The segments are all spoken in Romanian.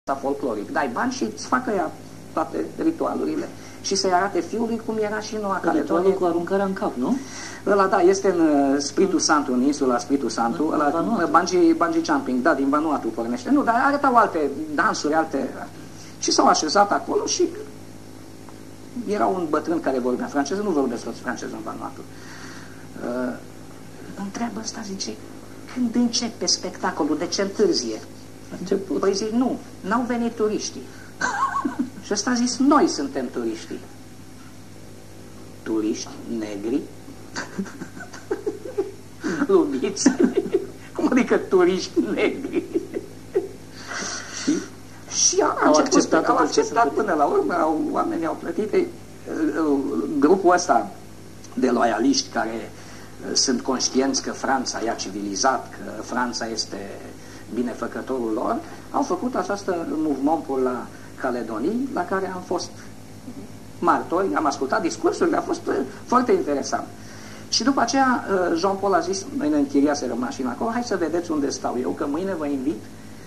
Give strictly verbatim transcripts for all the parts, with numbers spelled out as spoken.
folcloric. Dai bani și îți facă ea toate ritualurile. Și să-i arate fiului cum era și Noua Caledonie. Ritualul cu aruncarea în cap, nu? Ăla, da, este în uh, Spiritu Santu, în insula Spiritu Santu, ăla, bungee, bungee jumping, da, din Vanuatu pornește. Nu, dar arătau alte dansuri, alte... Și s-au așezat acolo și era un bătrân care vorbea franceză, nu vorbesc toți franceză în Vanuatu. Uh, întreabă ăsta, zice, când începe spectacolul, de ce întârzie? Păi zic, nu, n-au venit turiștii. Și ăsta a zis, noi suntem turiștii. Turiști negri? Lumiți? Cum adică turiști negri? Și? Și au, au acceptat, au acceptat până la urmă, au, oamenii au plătit. Grupul ăsta de loialiști care sunt conștienți că Franța i-a civilizat, că Franța este binefăcătorul lor, au făcut această movement pour la Caledonii, la care am fost martori, am ascultat discursurile, a fost foarte interesant. Și după aceea Jean-Paul a zis, noi ne închiriaseră mașina acolo, hai să vedeți unde stau eu, că mâine vă invit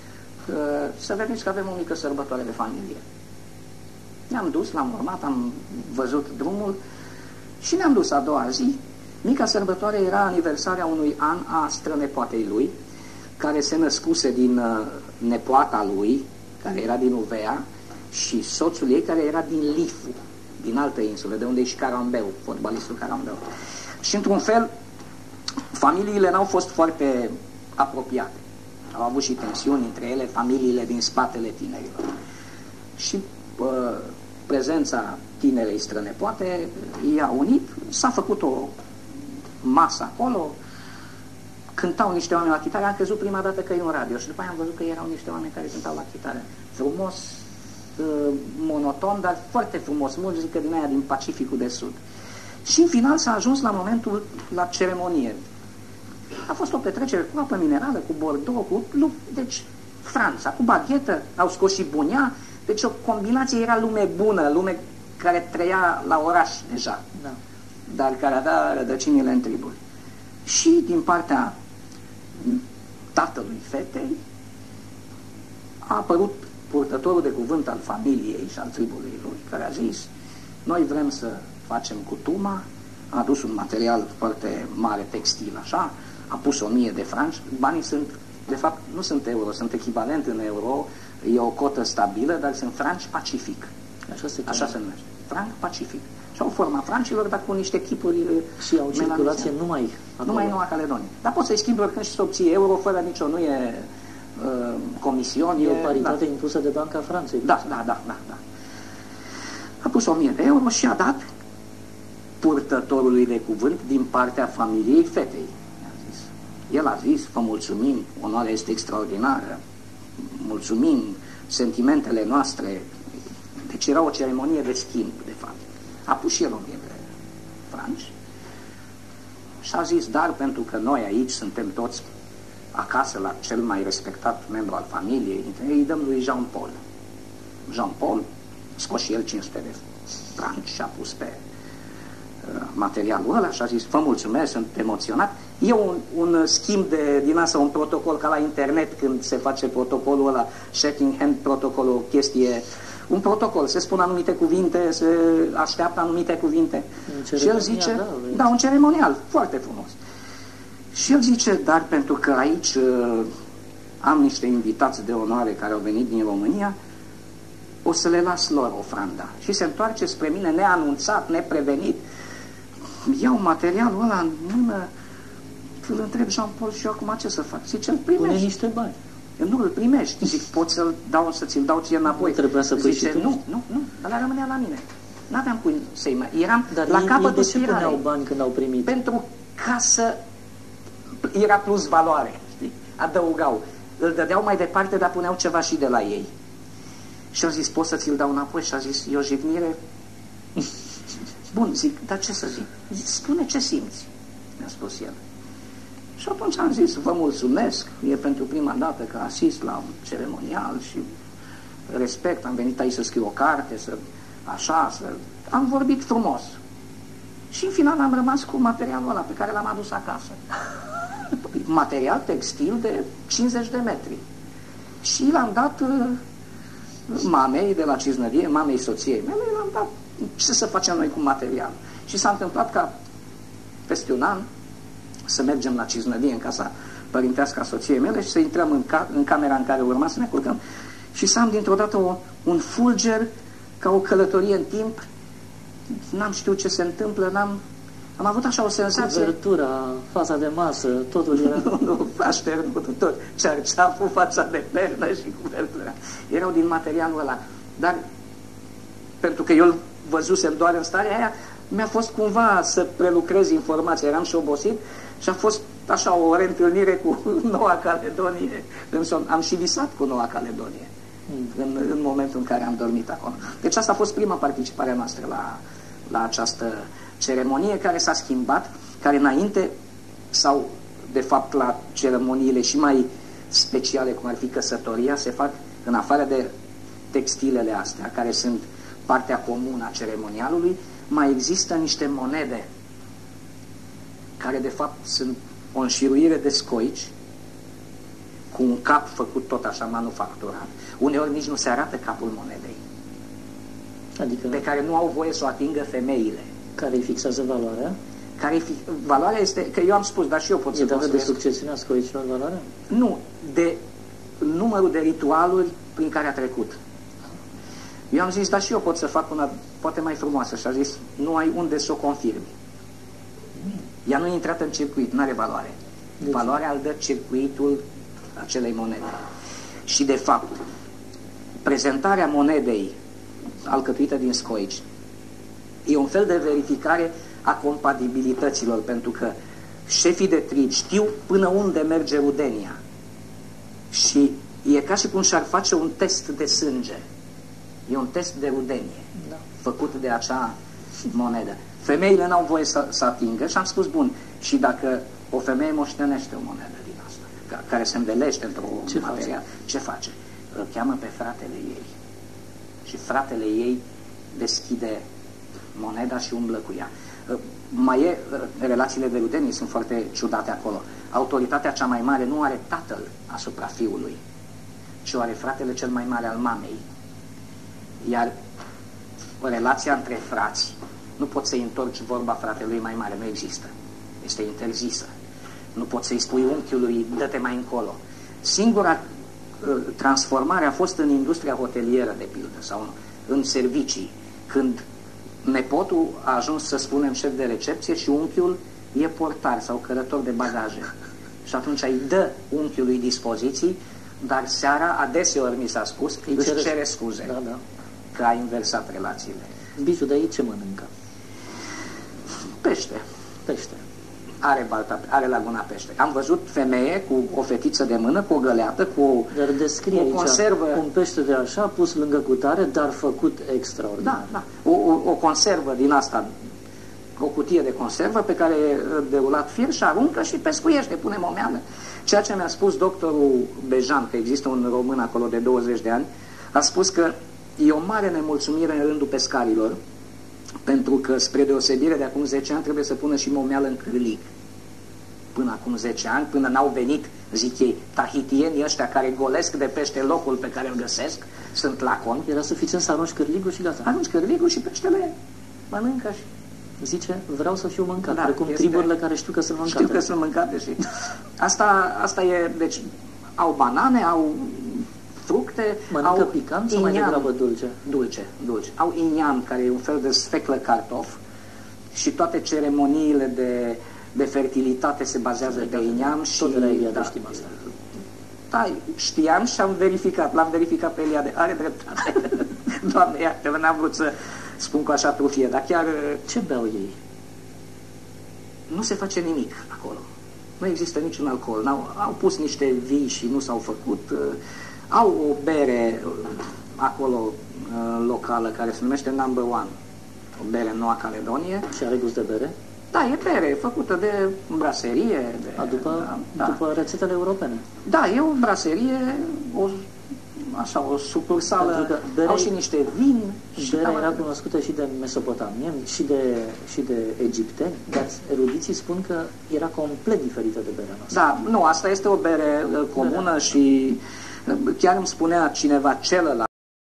să vedeți că avem o mică sărbătoare de familie. Ne-am dus, l-am urmat, am văzut drumul și ne-am dus a doua zi. Mica sărbătoare era aniversarea unui an a strănepoatei lui, care se născuse din nepoata lui, care era din Uvea, și soțul ei, care era din Lifu, din altă insulă, de unde e și Carambeu, fotbalistul Carambeu. Și într-un fel, familiile n-au fost foarte apropiate. Au avut și tensiuni între ele, familiile din spatele tinerilor. Și pă, prezența tinerei strănepoate i-a unit, s-a făcut o masă acolo, cântau niște oameni la chitară, am crezut prima dată că e un radio și după aia am văzut că erau niște oameni care cântau la chitară. Frumos, monoton, dar foarte frumos, muzică din aia din Pacificul de Sud. Și în final s-a ajuns la momentul, la ceremonie. A fost o petrecere cu apă minerală, cu Bordeaux, cu... Deci, Franța, cu baghetă, au scos și bunea, deci o combinație, era lume bună, lume care trăia la oraș deja, da, dar care avea rădăcinile în triburi. Și din partea tatălui fetei a apărut purtătorul de cuvânt al familiei și al tribului lui, care a zis, noi vrem să facem cutuma, a adus un material foarte mare, textil, așa, a pus o mie de franci, banii sunt, de fapt, nu sunt euro, sunt echivalent în euro, e o cotă stabilă, dar sunt franci Pacific. Așa se, așa se numește. Franc Pacific. Și au forma francilor, dar cu niște chipuri... Și au circulație numai acolo. Numai în Noua Caledonie. Dar poți să-i schimbi oricând și să obții euro, fără nicio, nu e uh, comision. E, e o paritate da. impusă de Banca Franței. Da, da, da, da, da. A pus o mie de euro și a dat purtătorului de cuvânt din partea familiei fetei. A zis. El a zis, vă mulțumim, onoarea este extraordinară, mulțumim, sentimentele noastre. Deci era o ceremonie de schimb, de fapt. A pus și el o mie de franci și a zis, dar pentru că noi aici suntem toți acasă la cel mai respectat membru al familiei, îi dăm lui Jean-Paul. Jean-Paul scos și el cinci sute de franci și a pus pe uh, materialul ăla și a zis, vă mulțumesc, sunt emoționat. E un, un schimb de, din asta, un protocol ca la internet când se face protocolul ăla, shaking hand protocolul, o chestie, un protocol, se spun anumite cuvinte, se așteaptă anumite cuvinte. Și el zice, da, da, un ceremonial, foarte frumos. Și el zice, dar pentru că aici uh, am niște invitați de onoare care au venit din România, o să le las lor ofranda. Și se întoarce spre mine, neanunțat, neprevenit. Iau materialul ăla în mână, îl întreb Jean-Paul și eu acum ce să fac? Zice, îl primești. Pune niște bani. Nu, îl primești. Zic, pot să-l dau, să ți-l dau ție înapoi. Nu trebuia să pui zice, și tu? Nu, nu, nu, ăla rămânea la mine. N-aveam cum să-i mai... Eram Dar la ei, capătul ei de ce spiralei. puneau bani când au primit? Pentru ca să... Era plus valoare, știi? Adăugau. Îl dădeau mai departe, dar puneau ceva și de la ei. Și au zis, pot să ți-l dau înapoi? Și a zis, e o jignire? Bun, zic, dar ce să zic? Zic, spune ce simți, mi-a spus el. Și atunci am zis, vă mulțumesc, e pentru prima dată că asist la un ceremonial și respect, am venit aici să scriu o carte, să așa, să... Am vorbit frumos. Și în final am rămas cu materialul ăla pe care l-am adus acasă. Material textil de cincizeci de metri. Și l-am dat mamei de la Cisnădie, mamei soției mele, i-am dat ce să facem noi cu material. Și s-a întâmplat ca peste un an să mergem la Cisnădie, în casa părintească a soției mele, și să intrăm în, ca în camera în care urma să ne culcăm și să am dintr-o dată o, un fulger ca o călătorie în timp. N-am știut ce se întâmplă, n-am am avut așa o senzație. Cuvertura, fața de masă, totul era... Nu, nu, așternut tot, cerceaful, fața de pernă și cuvertura. Erau din materialul ăla. Dar, pentru că eu îl văzusem doar în starea aia, mi-a fost cumva să prelucrez informația. Eram și obosit și a fost așa o reîntâlnire cu Noua Caledonie. Am și visat cu Noua Caledonie mm. în, în momentul în care am dormit acolo. Deci asta a fost prima participare noastră la, la această ceremonie, care s-a schimbat, care înainte, sau de fapt la ceremoniile și mai speciale, cum ar fi căsătoria, se fac în afară de textilele astea, care sunt partea comună a ceremonialului, mai există niște monede care de fapt sunt o înșiruire de scoici cu un cap făcut tot așa manufacturat. Uneori nici nu se arată capul monedei, adică pe care nu au voie să o atingă femeile. Care îi fixează valoarea? Care fi, valoarea este, că eu am spus, dar și eu pot să e dată de construiesc. succesiunea scoicilor valoarea? Nu, de numărul de ritualuri prin care a trecut. Eu am zis, dar și eu pot să fac una poate mai frumoasă, și a zis, nu ai unde să o confirmi. Ea nu e intrată în circuit, nu are valoare. Deci. Valoarea îl dă circuitul acelei monede. Și de fapt, prezentarea monedei alcătuită din scoici e un fel de verificare a compatibilităților, pentru că șefii de trig știu până unde merge rudenia. Și e ca și cum și-ar face un test de sânge. E un test de rudenie, da, făcut de acea monedă. Femeile n-au voie să, să atingă și am spus, bun, și dacă o femeie moștenește o monedă din asta, ca, care se învelește într-o material, ce face? Îl cheamă pe fratele ei. Și fratele ei deschide moneda și umblă cu ea. Mai e, relațiile de rudenie sunt foarte ciudate acolo. Autoritatea cea mai mare nu are tatăl asupra fiului, ci o are fratele cel mai mare al mamei. Iar relația între frați, nu poți să-i întorci vorba fratelui mai mare, nu există. Este interzisă. Nu poți să-i spui unchiului, dă-te mai încolo. Singura uh, transformare a fost în industria hotelieră, de pildă, sau în, în servicii, când nepotul a ajuns, să spunem, șef de recepție și unchiul e portar sau cărător de bagaje. Și atunci îi dă unchiului dispoziții, dar seara, adeseori mi s-a spus, îi își cere, cere scuze, da, da, că a inversat relațiile. Biciu, de aici ce mănâncă? Pește. Pește. Are, balta, are laguna pește. Am văzut femeie cu o fetiță de mână, cu o găleată, cu o, dar descrie o conservă. Un pește de așa, pus lângă cutare, dar făcut extraordinar. Da, da. O, o, o conservă din asta, o cutie de conservă pe care e derulat fir și aruncă și pescuiește, pune momeală. Ceea ce mi-a spus doctorul Bejan, că există un român acolo de douăzeci de ani, a spus că e o mare nemulțumire în rândul pescarilor, pentru că, spre deosebire de acum zece ani, trebuie să pună și momeală în cârlig. Până acum zece ani, până n-au venit, zic ei, tahitienii ăștia care golesc de pește locul pe care îl găsesc, sunt laconi. Era suficient să arunci cârligul și gata. Arunci cârligul și peștele mănâncă și... Zice, vreau să fiu mâncat, da, precum este... triburile care știu că sunt mâncate. Știu că sunt mâncate și... Asta, asta e, deci, au banane, au fructe, mănâncă au picant sau mai degrabă dulce? Dulce, dulce. Au inian, care e un fel de sfeclă cartof, și toate ceremoniile de, de fertilitate se bazează pe inian. Și tot de la Eliade știm asta. Da, știam și am verificat, l-am verificat pe Eliade, are dreptate. Doamne, iată, n-am vrut să spun cu așa trufie, dar chiar... Ce beau ei? Nu se face nimic acolo. Nu există niciun alcool. Au, au pus niște vii și nu s-au făcut. Au o bere acolo locală care se numește Number One. O bere în Noua Caledonie. Și are gust de bere? Da, e bere făcută de braserie. De, A, după, da, după da. rețetele europene. Da, e o braserie, o, așa, o sucursală. Au și niște vin. Berea era cunoscută și de mesopotamieni, și de, și de egipteni, dar erudiții spun că era complet diferită de berea noastră. Da, nu, asta este o bere comună. Berea. Și chiar îmi spunea cineva celălalt